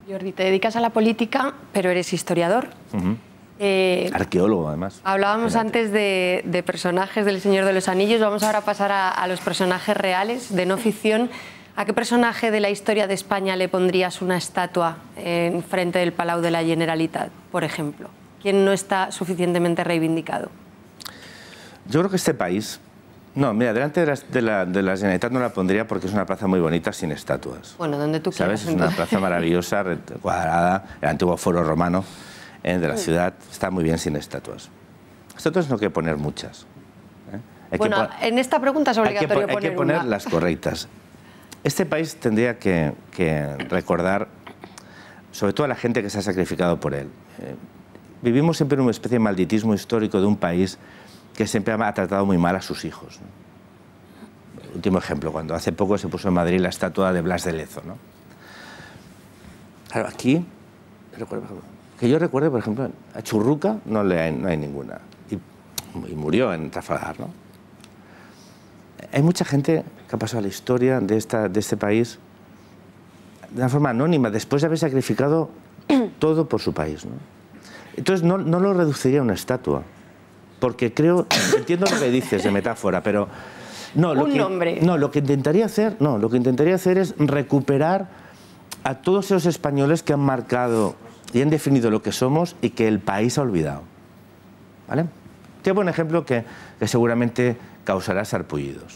Jordi, te dedicas a la política, pero eres historiador. Arqueólogo, además. Hablábamos antes de personajes del Señor de los Anillos. Vamos ahora a pasar a los personajes reales, de no ficción. ¿A qué personaje de la historia de España le pondrías una estatua en frente del Palau de la Generalitat, por ejemplo? ¿Quién no está suficientemente reivindicado? Yo creo que este país... No, mira, delante de la Generalitat no la pondría porque es una plaza muy bonita sin estatuas. Bueno, donde tú quieras. ¿Sabes? Es una plaza maravillosa, cuadrada, el antiguo foro romano de la ciudad. Está muy bien sin estatuas. Estatuas no hay que poner muchas. Bueno, en esta pregunta es obligatorio hay que poner una. Las correctas. Este país tendría que recordar, sobre todo a la gente que se ha sacrificado por él. Vivimos siempre en una especie de malditismo histórico de un país que siempre ha tratado muy mal a sus hijos, ¿no? Último ejemplo, cuando hace poco se puso en Madrid la estatua de Blas de Lezo, ¿no? Claro, aquí, que yo recuerde, por ejemplo, a Churruca no hay ninguna, y murió en Trafalgar, ¿no? Hay mucha gente que ha pasado a la historia de este país de una forma anónima, después de haber sacrificado todo por su país, ¿no? Entonces no lo reduciría a una estatua, porque entiendo lo que dices de metáfora, pero lo que intentaría hacer es recuperar a todos esos españoles que han marcado y han definido lo que somos y que el país ha olvidado, ¿vale? Te pongo un ejemplo que seguramente causará sarpullidos.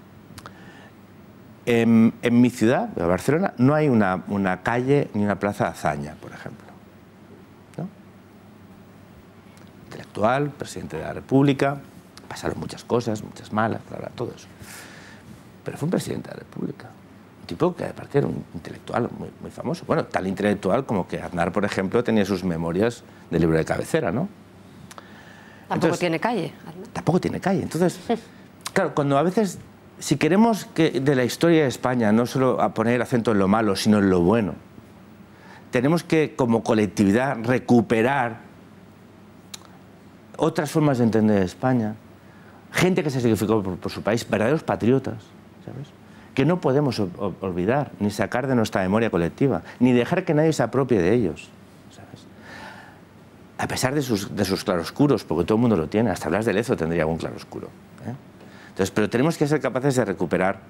En mi ciudad, en Barcelona, no hay una calle ni una plaza de Azaña, por ejemplo, ¿no? Intelectual, presidente de la República, pasaron muchas cosas, muchas malas, todo eso. Pero fue un presidente de la República, un tipo que aparte era un intelectual muy famoso. Bueno, tal intelectual como que Aznar, por ejemplo, tenía sus memorias del libro de cabecera, ¿no? Tampoco tiene calle. Tampoco tiene calle. Entonces, claro, cuando a veces, si queremos que de la historia de España no solo a poner acento en lo malo, sino en lo bueno, tenemos que, como colectividad, recuperar otras formas de entender España, gente que se sacrificó por su país, verdaderos patriotas, ¿sabes? Que no podemos olvidar, ni sacar de nuestra memoria colectiva, ni dejar que nadie se apropie de ellos, ¿sabes? A pesar de sus claroscuros, porque todo el mundo lo tiene, hasta Blas de Lezo tendría algún claroscuro, ¿eh? Entonces, pero tenemos que ser capaces de recuperar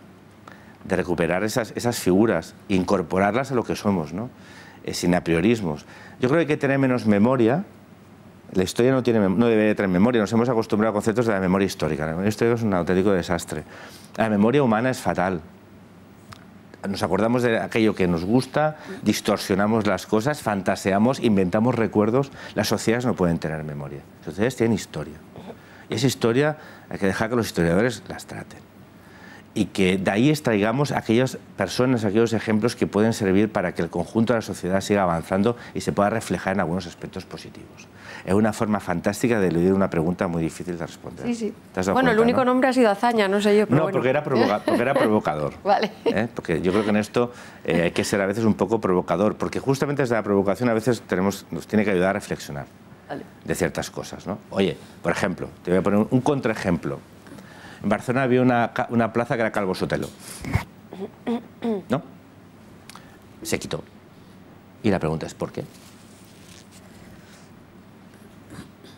esas figuras e incorporarlas a lo que somos, ¿no? Sin apriorismos. Yo creo que hay que tener menos memoria. La historia no debería tener memoria. Nos hemos acostumbrado a conceptos de la memoria histórica. La memoria histórica es un auténtico desastre. La memoria humana es fatal. Nos acordamos de aquello que nos gusta, distorsionamos las cosas, fantaseamos, inventamos recuerdos. Las sociedades no pueden tener memoria. Las sociedades tienen historia. Y esa historia hay que dejar que los historiadores las traten. Y que de ahí extraigamos aquellas personas, aquellos ejemplos que pueden servir para que el conjunto de la sociedad siga avanzando y se pueda reflejar en algunos aspectos positivos. Es una forma fantástica de eludir una pregunta muy difícil de responder. Sí, sí. ¿Te has dado bueno, cuenta, el único nombre ha sido Azaña, no sé yo. Pero no, bueno. porque era provocador. Vale. Porque yo creo que en esto hay que ser a veces un poco provocador, porque justamente desde la provocación a veces nos tiene que ayudar a reflexionar de ciertas cosas, ¿no? Oye, por ejemplo, te voy a poner un contraejemplo. En Barcelona había una plaza que era Calvo Sotelo, ¿no? Se quitó. Y la pregunta es ¿por qué?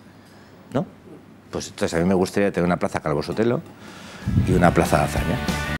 ¿No? Pues entonces a mí me gustaría tener una plaza Calvo Sotelo y una plaza Azaña.